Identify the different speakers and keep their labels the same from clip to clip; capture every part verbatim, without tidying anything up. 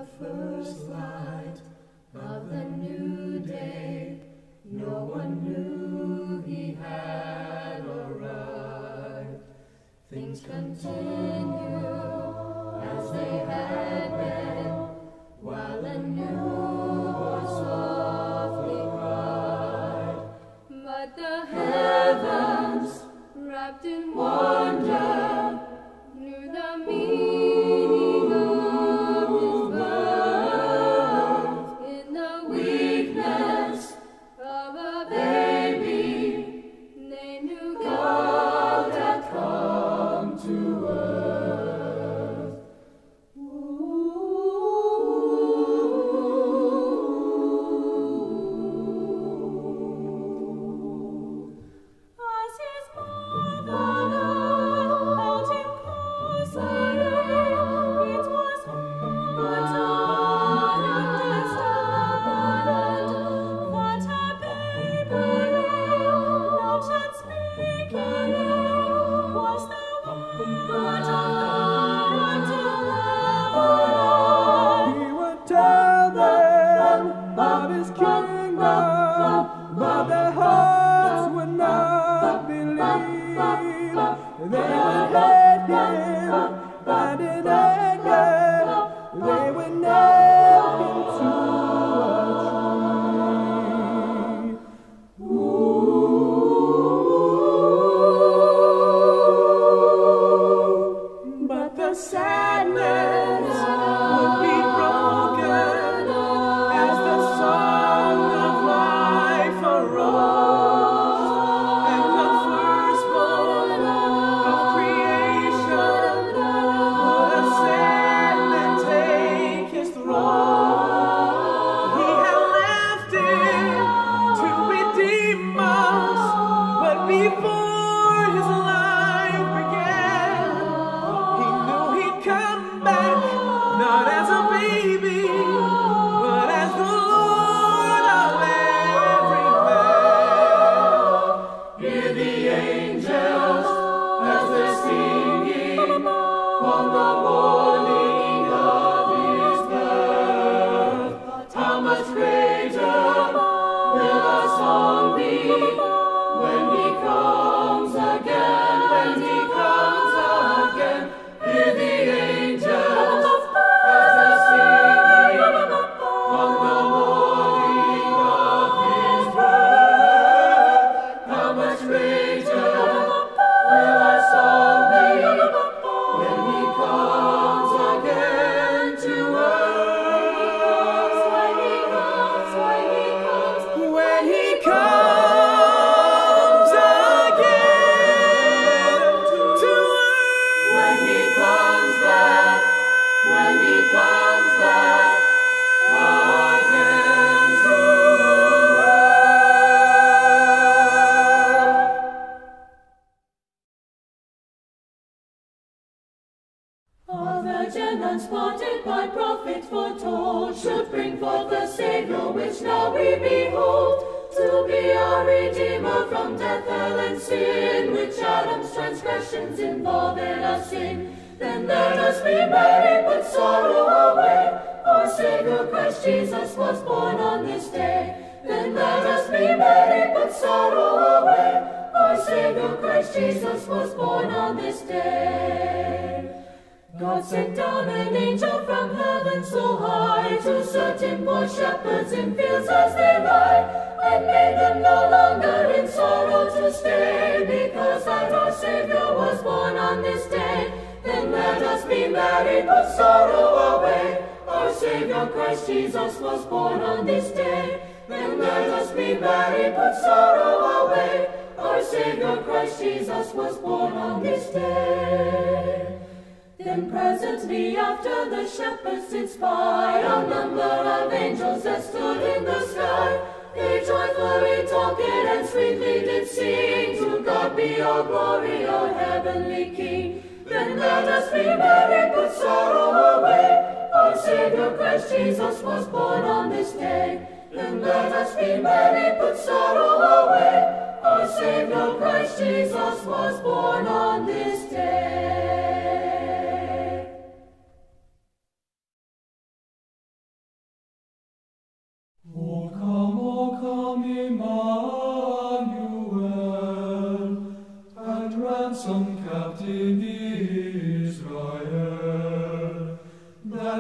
Speaker 1: the first light of the new day, no one knew he had arrived. Things continue as they had been, while a new voice softly cried. But the heavens, wrapped in wonder, knew the meaning of his birth. In the weakness of a baby, they knew God had come to earth. Ooh. As his mother held him closely, it was hard to understand that her baby, not yet speaking, was the word of God to Lebanon.
Speaker 2: He would tell them of his kingdom, but their hearts would not believe. They would hate him, and in anger they would nail him to a tree. Ooh. But the sadness would be broken as the song of life arose, and the firstborn of creation would ascend and take his throne. He had left it to redeem us, but before his life began, he knew he'd come back, not as a baby, but as the Lord of every man. Hear the angels as they're singing on the morning of his birth. How much greater will our song be when he comes again, when he comes again. Hear the angels as they're singing on the morning of his birth. How much greater will our song be when he comes again to earth. When he comes, when he comes, when he comes again to earth. When he comes back, when he comes back again to earth. A virgin unspotted by prophets foretold should bring forth a Savior, which now we behold, to be our Redeemer from death, hell, and sin, which Adam's transgressions involved us in. Then let us be merry, put sorrow away. Our Savior Christ Jesus was born on this day. Then let us be merry, put sorrow away. Our Savior Christ Jesus was born on this day. God sent down an angel from heaven so high to certain poor shepherds in fields as they lie, and made them no longer in sorrow to stay, because that our Savior was born on this day. Then let us be merry, put sorrow away. Our Savior Christ Jesus was born on this day. Then let us be merry, put sorrow away. Our Savior Christ Jesus was born on this day. Then presently after the shepherds did spy a number of angels that stood in the sky. They joyfully talked and sweetly did sing, to God be all glory, O heavenly King. Then let us be merry, put sorrow away. Our Savior Christ Jesus was born on this day. Then let us be merry, put sorrow away. Our Savior Christ Jesus was born on this day.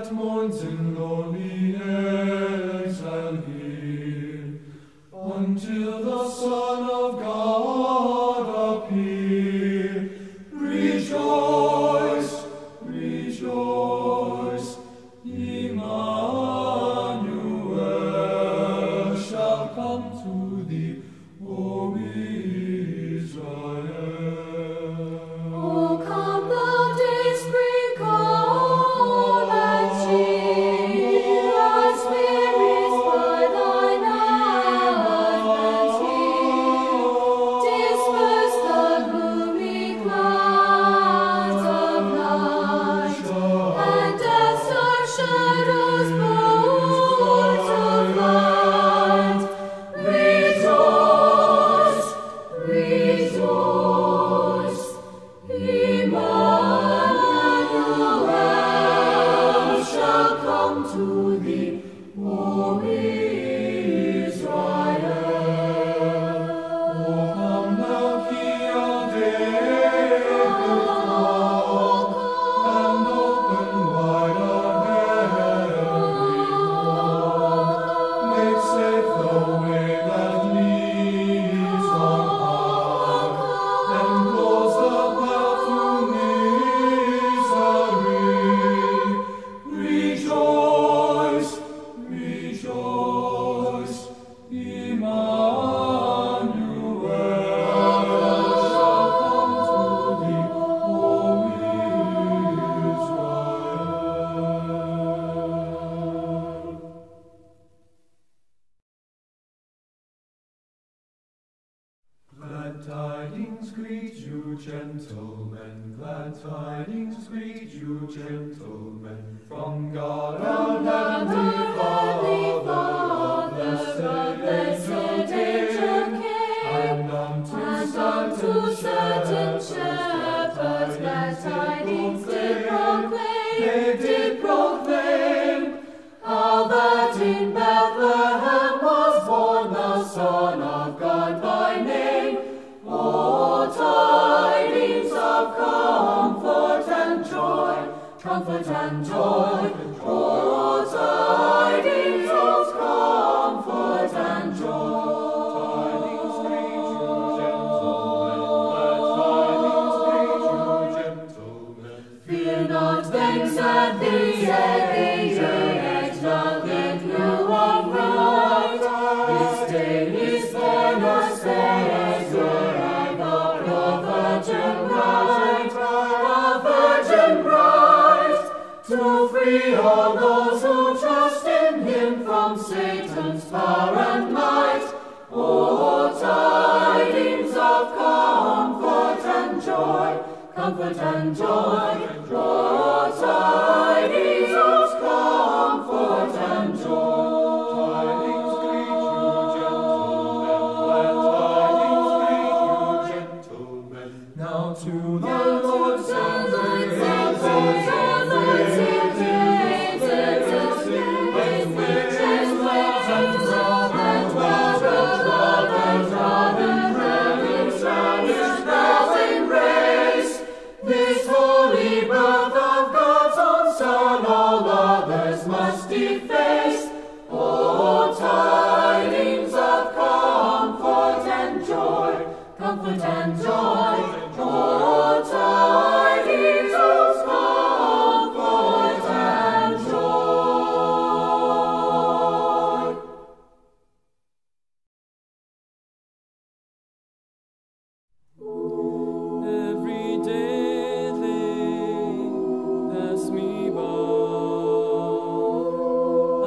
Speaker 3: that mourns in lonely exile here, until the Son of God appear. Rejoice, rejoice, Emmanuel shall come to thee, O Israel.
Speaker 2: O come thou day spring, come and cheer our spirits by thine advent here. Disperse the gloomy clouds of night, and death's dark shadows put to flight. Rejoice, rejoice, Emmanuel shall come to thee, O Israel.
Speaker 3: O come thou herald David call, and open wide our heavenly hall. Make safe the way that leads on high, and close the path to misery. Rejoice, rejoice, Emmanuel shall come to thee, O Israel. Glad tidings greet you, gentlemen, glad tidings greet you, gentlemen, from God our Heavenly Father, blessed angel came, and unto certain shepherds glad tidings did proclaim. They did proclaim how that in Bethlehem was born the Son of God by name. O tidings of comfort and joy, comfort and joy. O tidings of comfort and joy. Tidings greet you, gentlemen, glad tidings greet you, gentlemen. Fear not, thanks at the age, nothing new or bright. This day is born a Savior, and the Virgin bride, a Virgin bride, to free all those who trust in Him from Satan's power and might. O tidings of comfort and joy, comfort and joy. O tidings of comfort and joy. Tidings greet you, gentlemen, glad tidings greet you, gentlemen. Now to the Lord's and the this holy birth of God's own Son, all others must deface. O tidings of comfort and joy, comfort and joy. O tidings of comfort and joy.
Speaker 4: Every day they pass me by,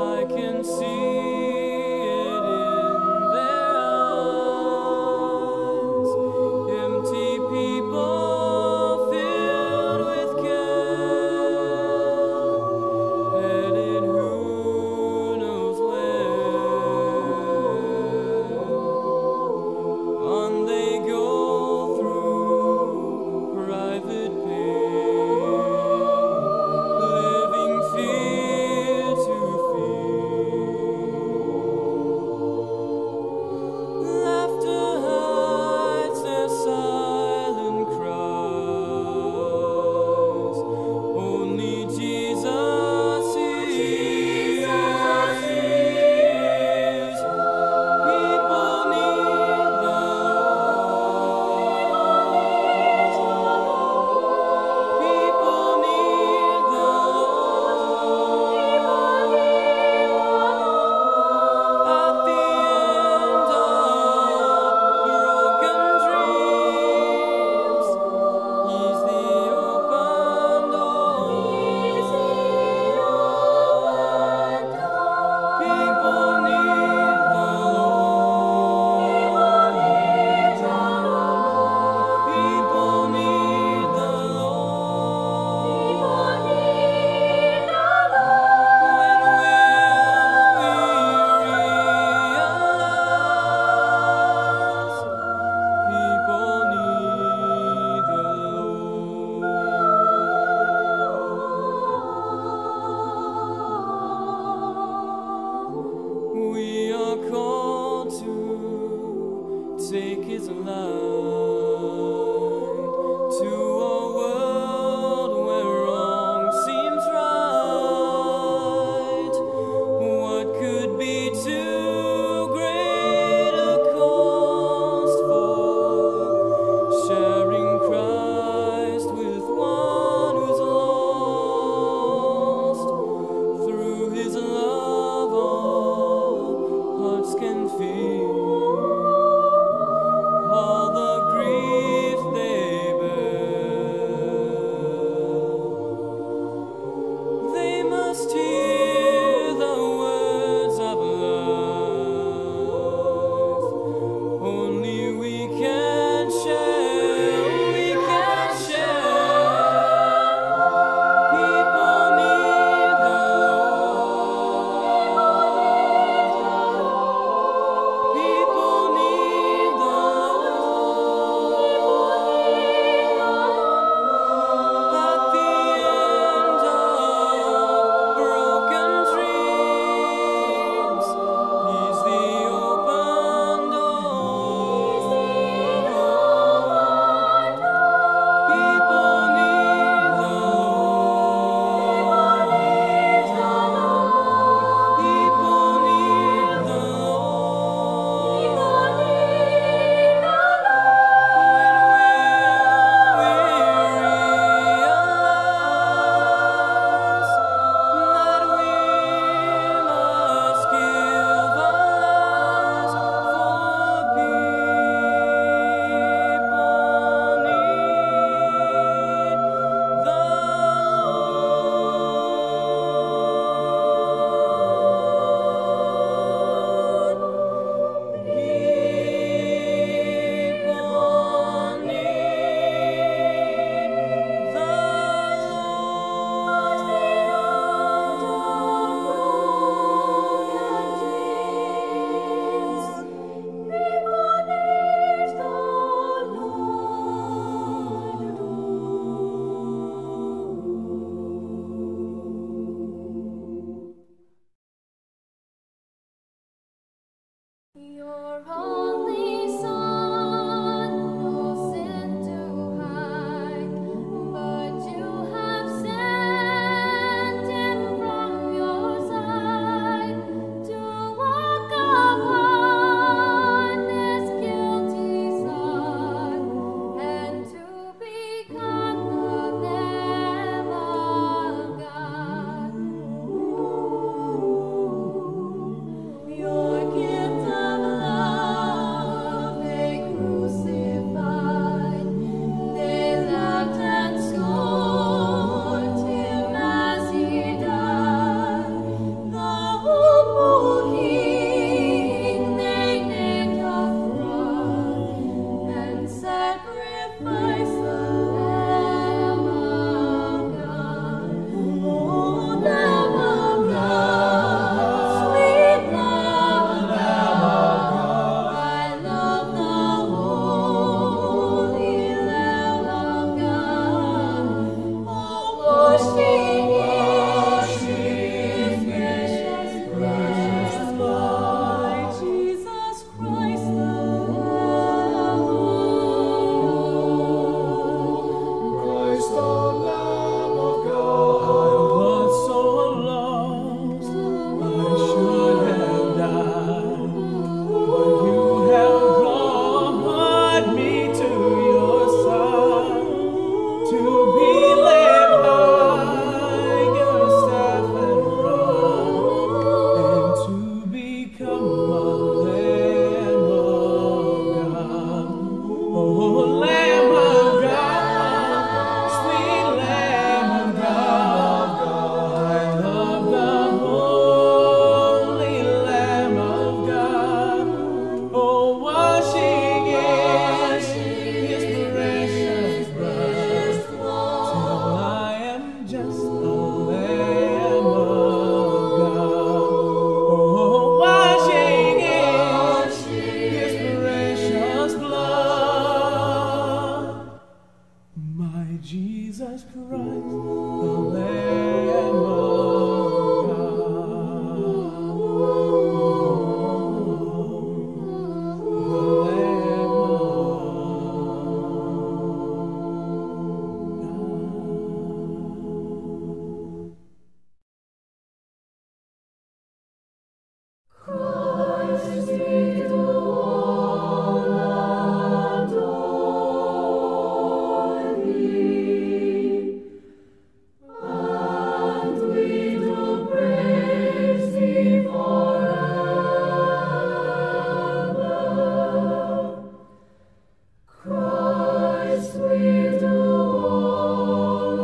Speaker 2: Christ, we do all adore thee, and we do praise thee forever. Christ, we do all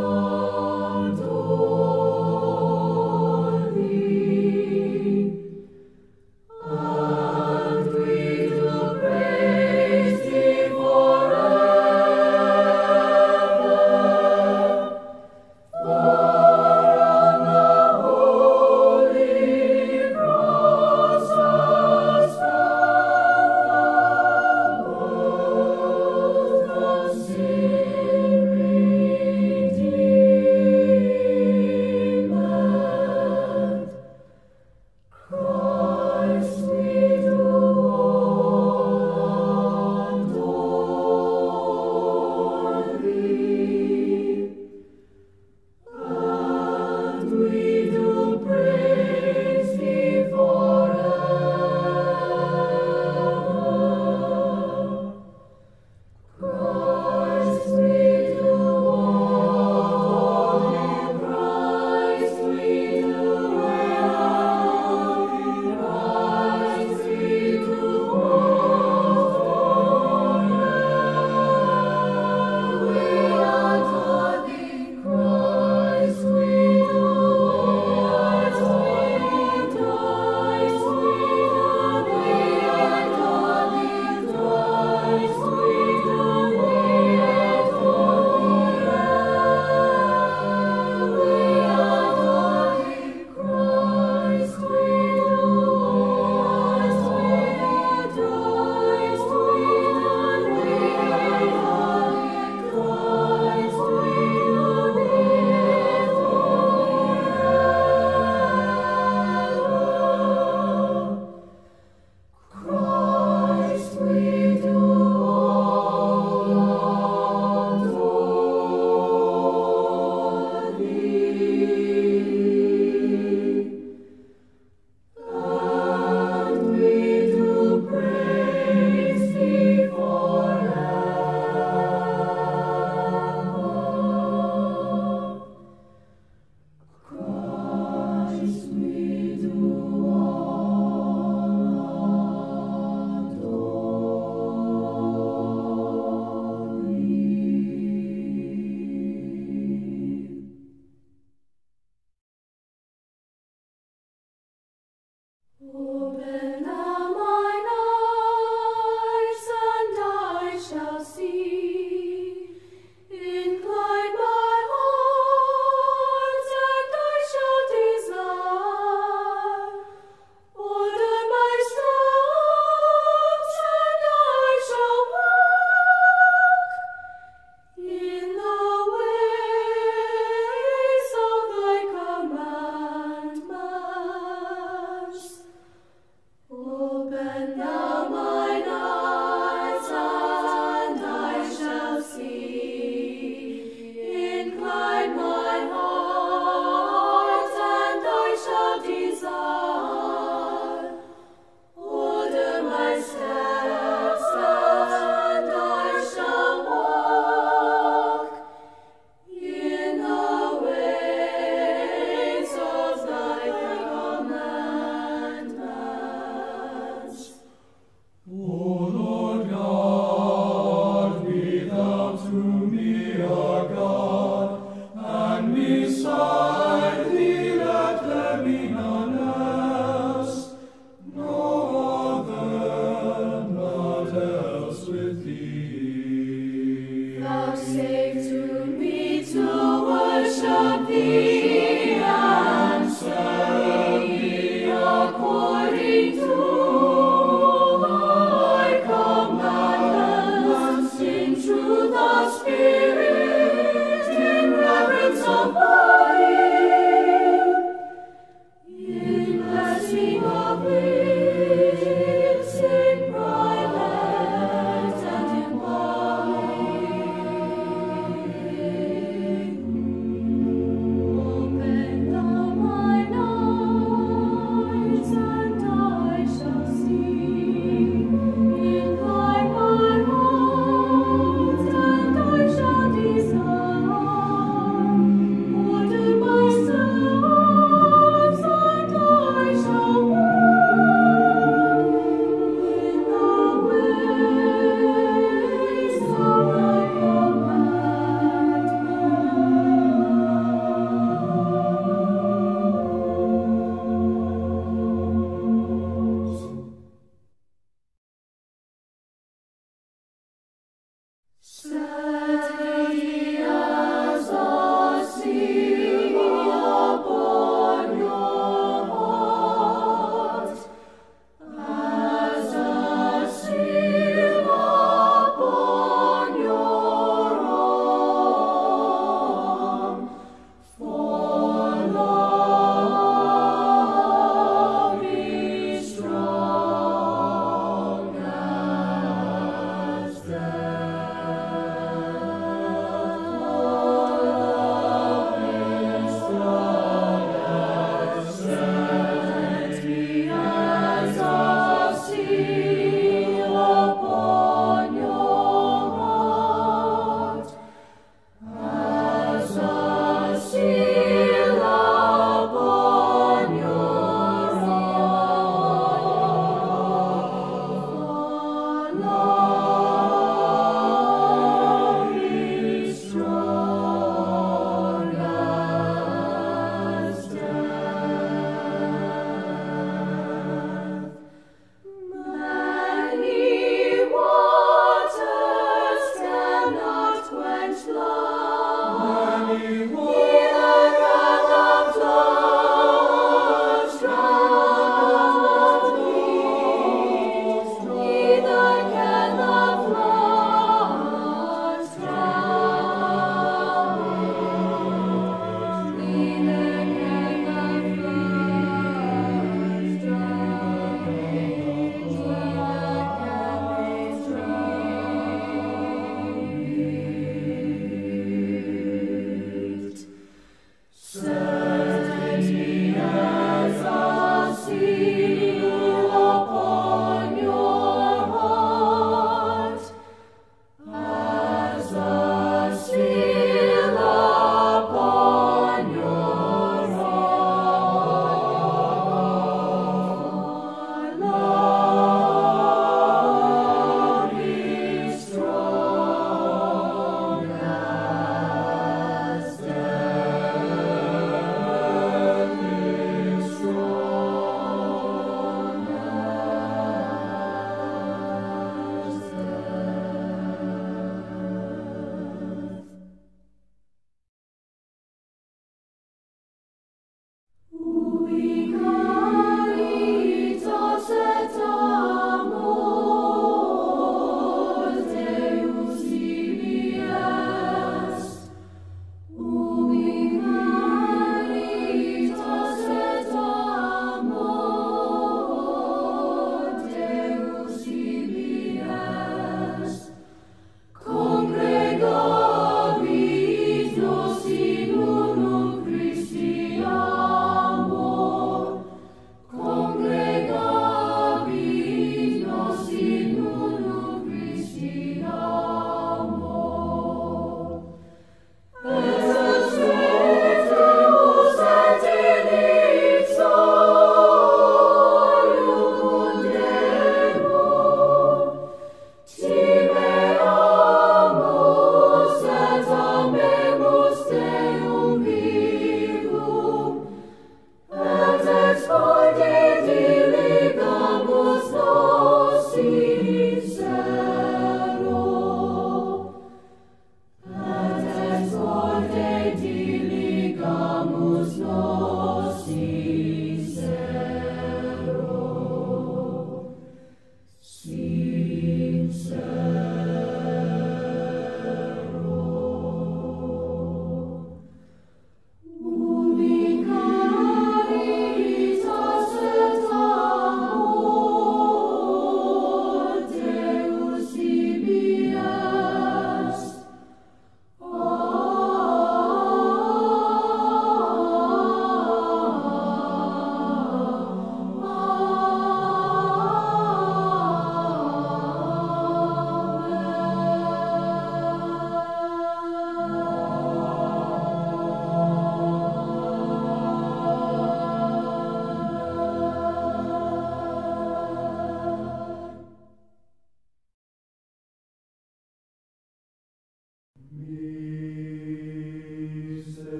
Speaker 2: adore thee, and we do praise thee forever. For on the holy cross hast thou worth of sin redeemed. Christ, we do all adore thee, and we do praise thee forever. Christ, we do all Christ, we do all Christ, we do all we adore thee. Christ, we do all Christ, we do we adore thee. Christ, we do we adore thee. We adore thee. Christ, we do all Christ, we do Christ, we do we adore thee. Christ, we do we adore Christ, we do all adore thee, and we do praise thee forever. Christ, we do all adore thee. Open thou mine eyes, and I shall see. Incline my heart, and I shall desire. Order my steps, and I shall walk in the ways of thy commandments. Open thou mine eyes, and I shall see. Incline my heart, and I shall desire. Order my steps, and I shall walk in the ways of thy commandments.
Speaker 3: O Lord God, be thou to me a God, and beside thee let there be none else, no other, not else with thee.
Speaker 2: Vouchsafe to me to worship thee and serve thee according to thy commandments, in truth of spirit, in reverence of body,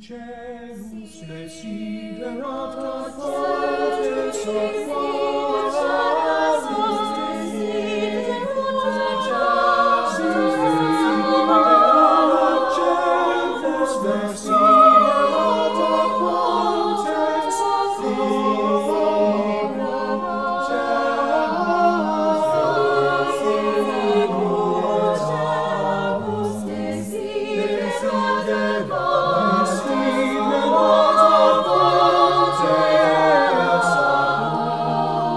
Speaker 3: Angelus desiderat ad fortes aquarum, Angelus desiderat ad fortes aquarum,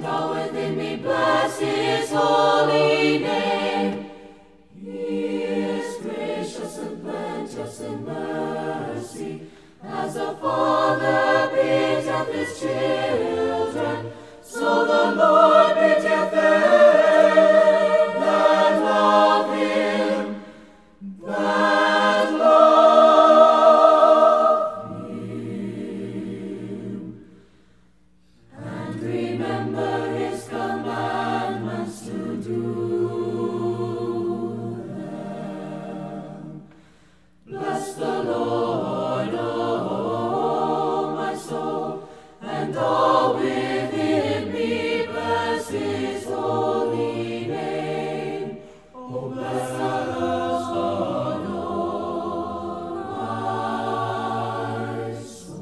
Speaker 2: and all within me bless His holy name. He is gracious and plenteous in mercy, as a father pitieth his children, so the Lord pitieth them that love Him, that love Him. And remember His commandments to do them. Bless the Lord, oh my soul, and all within me bless His holy name. Oh, bless the Lord, oh my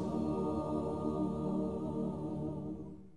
Speaker 2: soul.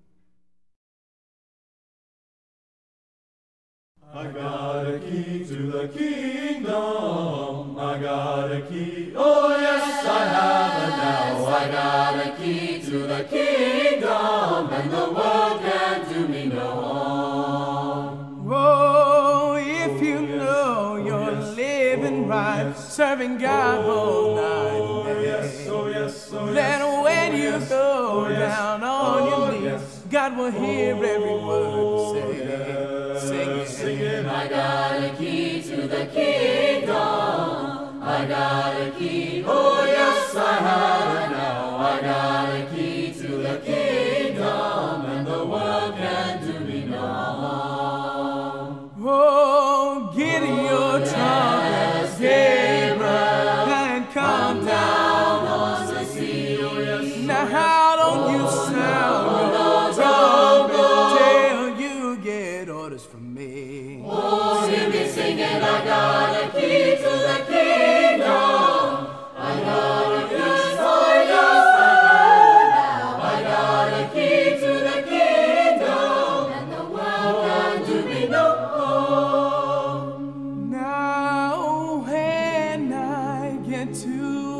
Speaker 3: I got a key to the kingdom. I got a key. Oh yes, I have it now. I got a key to the kingdom, and the world can't do me no harm.
Speaker 5: Oh, if you know you're living right, serving God all night
Speaker 3: Oh
Speaker 5: and day,
Speaker 3: yes, oh yes, oh yes.
Speaker 5: then when
Speaker 3: oh,
Speaker 5: you
Speaker 3: yes,
Speaker 5: go
Speaker 3: oh, yes.
Speaker 5: down on
Speaker 3: Oh,
Speaker 5: your knees,
Speaker 3: yes.
Speaker 5: God will hear every word you say.
Speaker 3: yes.
Speaker 5: Sing it.
Speaker 3: Sing it.
Speaker 2: I got a key to the kingdom. I got a key. Oh yes, I have it now. I got a key to the kingdom, and the world can't do me no harm.
Speaker 5: Oh, get your trumpet, Gabriel, and come down on the sea. Now how don't you sound your trumpet till you get orders from me?
Speaker 2: Oh, hear me singing, I got a key to the kingdom. I got a key, oh yes, I have it now. I got a key to the kingdom, and the world can't do me no harm.
Speaker 5: Now when I get to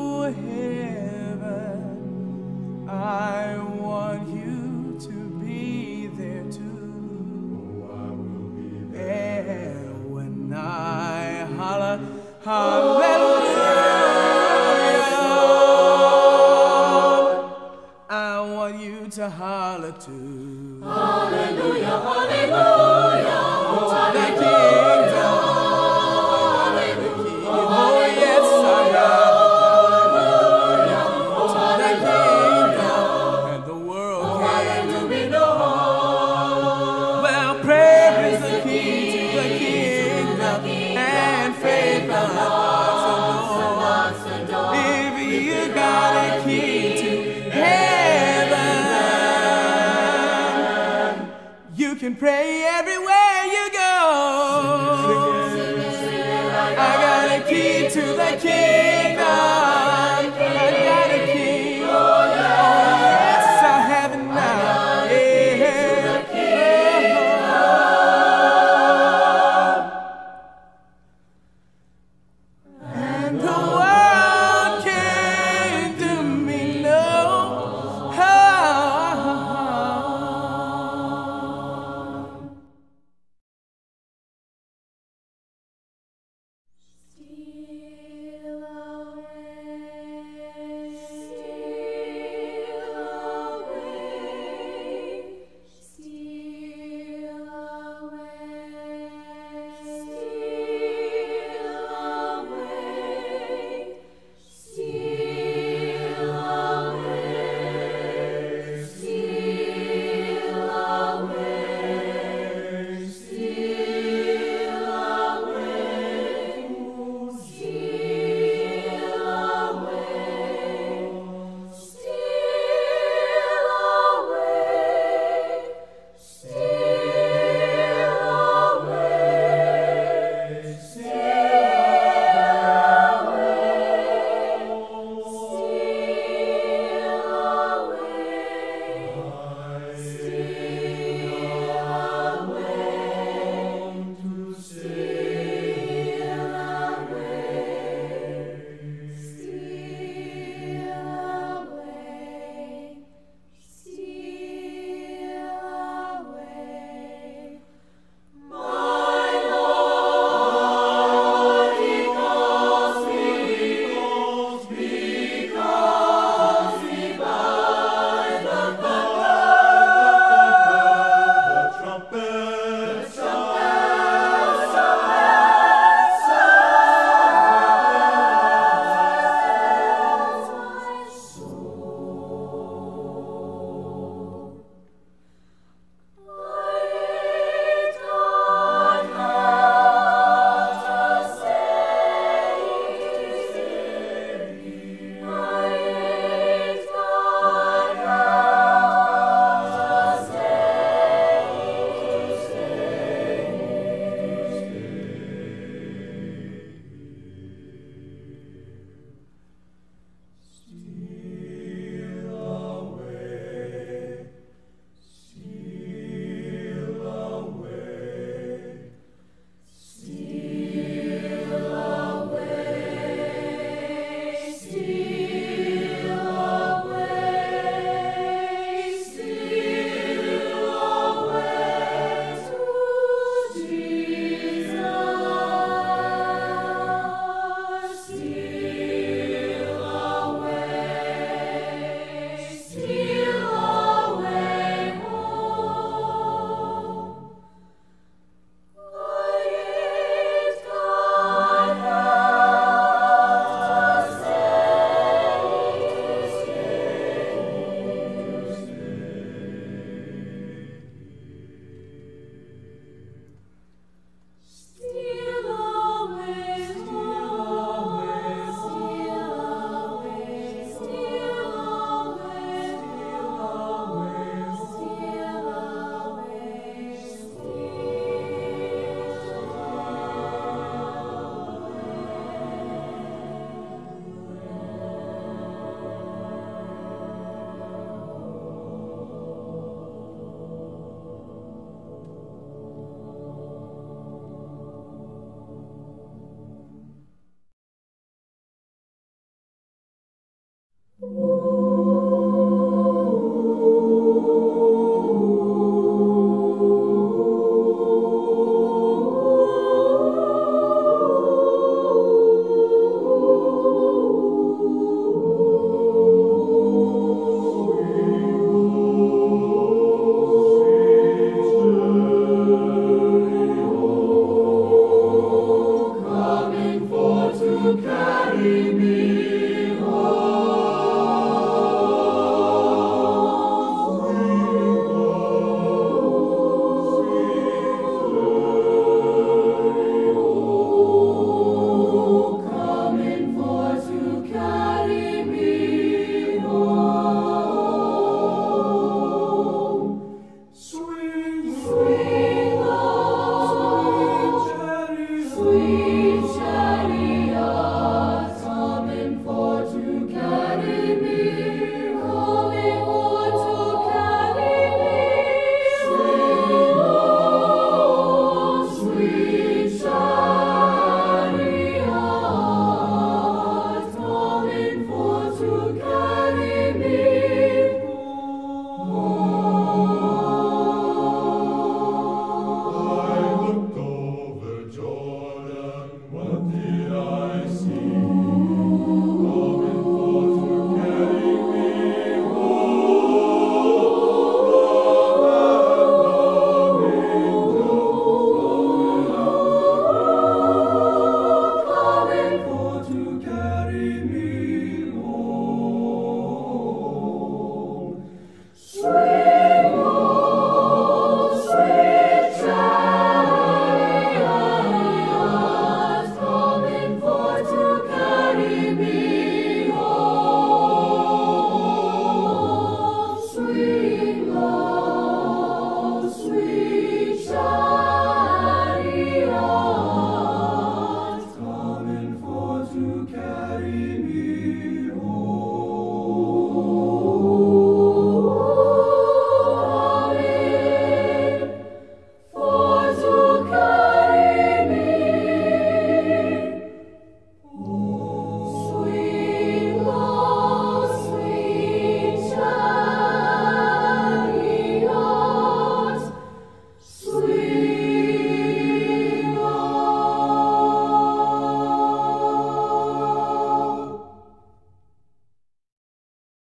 Speaker 5: heaven, I want you to be there too. And when I holler, hallelujah, I want you to holler too.
Speaker 2: Hallelujah, hallelujah,
Speaker 5: The kingdom, oh yes, I got the kingdom, and the world can't do me no harm. Well, prayer is the key to the kingdom, and faith unlocks the door. If you got a key to heaven, you can pray everywhere you go. I got a key to the kingdom.